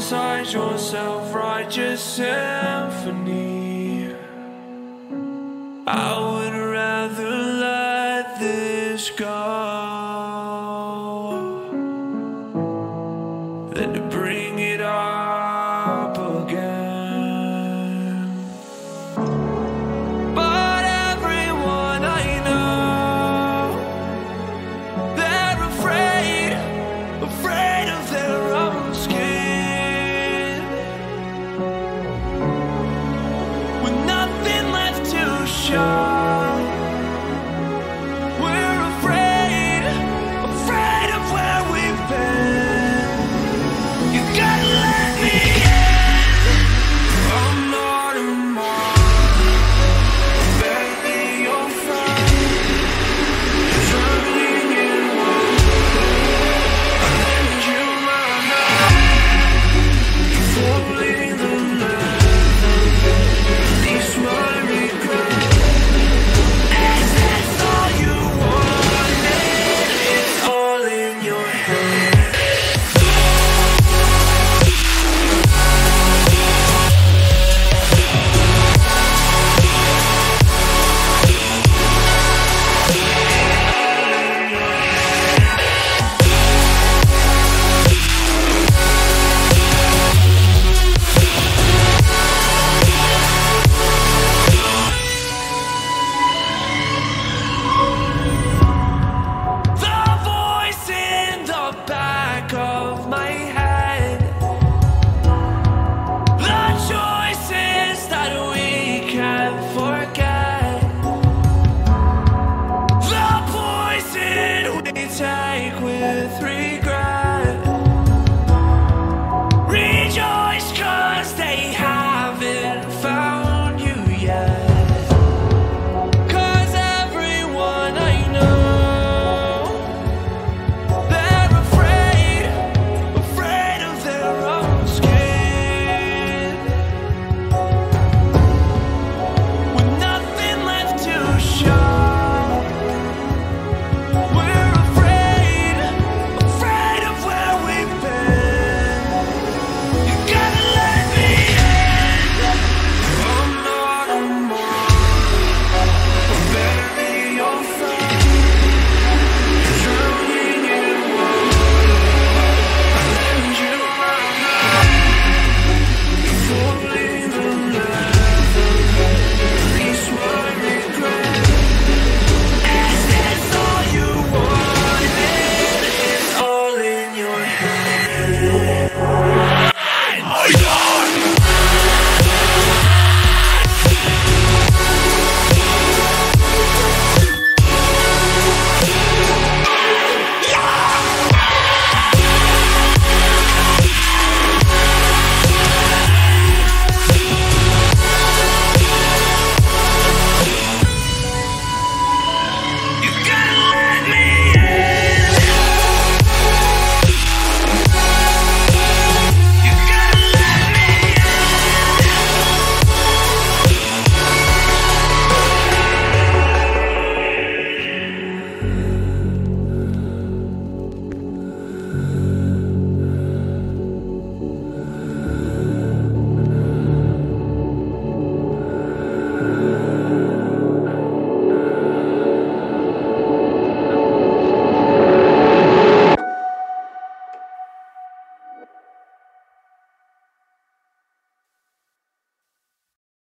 inside your self-righteous symphony. I would rather let this go than to bring it up again. But everyone I know, they're afraid of their own skin, with nothing left to show. Take with regret. Rejoice 'cause they haven't found you yet. 'Cause everyone I know, they're afraid of their own skin, with nothing left to show.